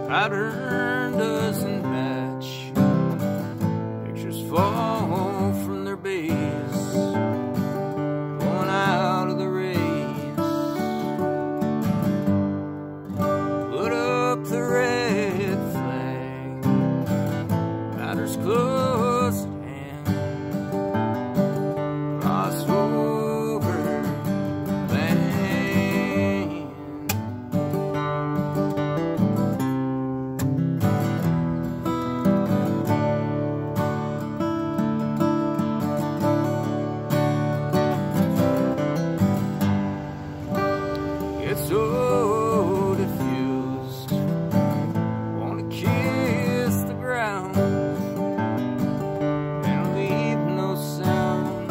pattern doesn't match. Pictures fall from their base, going out of the race. Put up the red flag, matters close at hand. Cross over land. It's so diffused, wanna kiss the ground and leave no sound.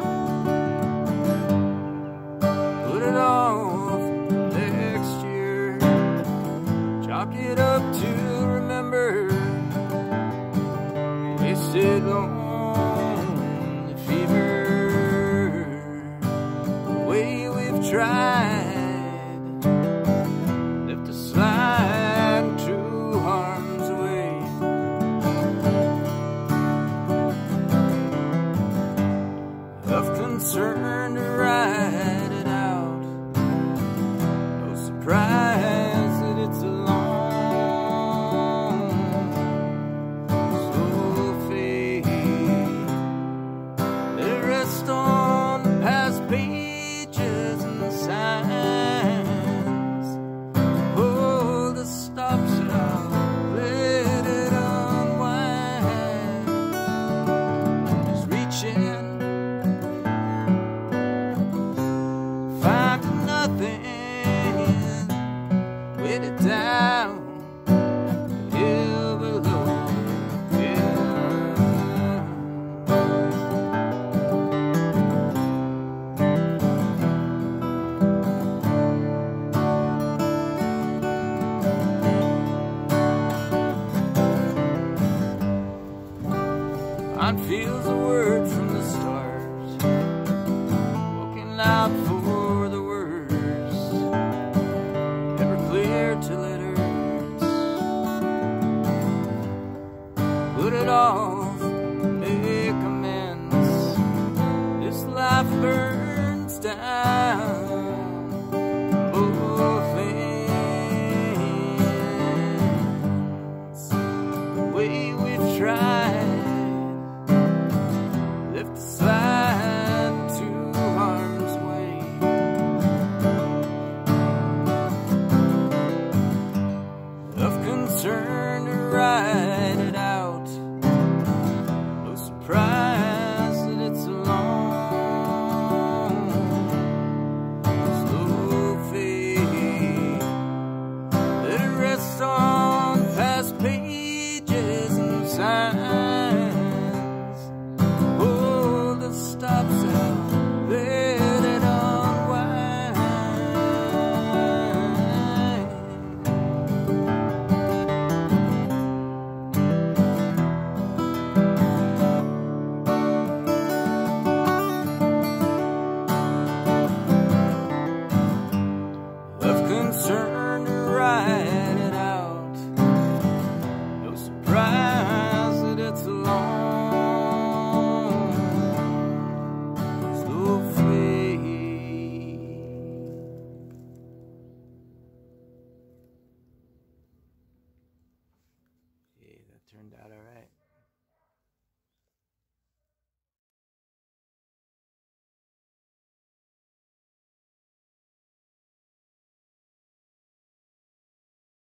Put it off next year, chalk it up to remember. Wasted lonely fever, the way we've tried to slide to harm's way. Of concern to ride it out, no surprise that it's a long, slow fade. Let it rest on the past pages and the signs. Pull the stops out, let it unwind. Just reach in, find nothing, wait it down, hill below, It feels